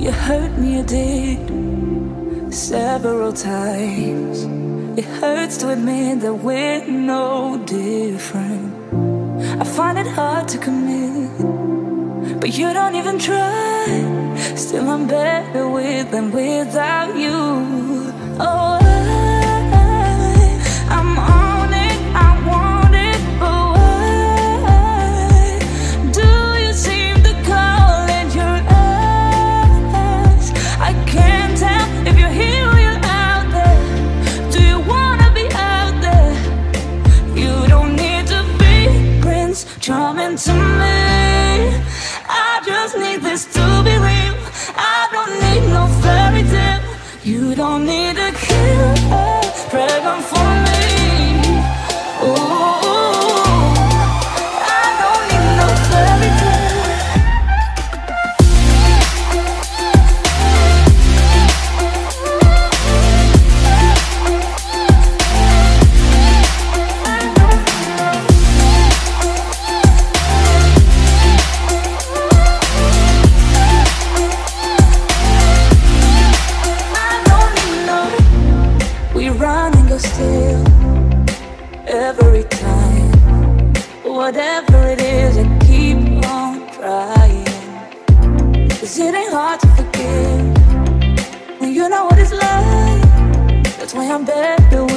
You hurt me, you did, several times. It hurts to admit that we're no different. I find it hard to commit, but you don't even try. Still I'm better with than without you. Oh, I'm on it, I want it, but why do you seem to call it your eyes? I can't tell if you're here or you're out there. Do you wanna be out there? You don't need to be Prince Charming to me. I just need this to be real. I don't need no fairy tale. You don't need to kill a dragon for me. Ooh, I don't need no fairy tale. Still, every time, whatever it is, I keep on trying. 'Cause it ain't hard to forgive when you know what it's like. That's why I'm better with